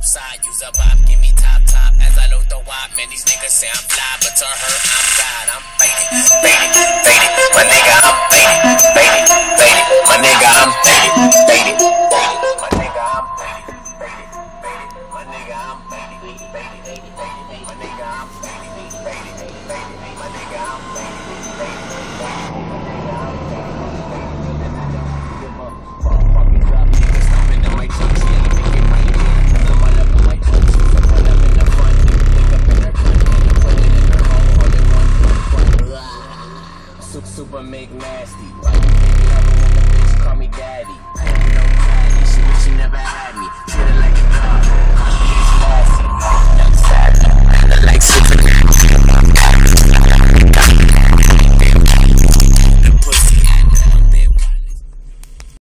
Southside, use a bop, give me top. As I load the wop, man, these niggas say I'm fly, but to her, I'm God. I'm faded, my nigga, I'm faded, my nigga, I'm faded, my nigga, I'm faded, my nigga, I'm faded, my nigga, I'm faded, my nigga, I'm super make nasty. Like you baby, I remember bitch call me daddy. I ain't no caddy, she wish she never had me. Treat her like a dog.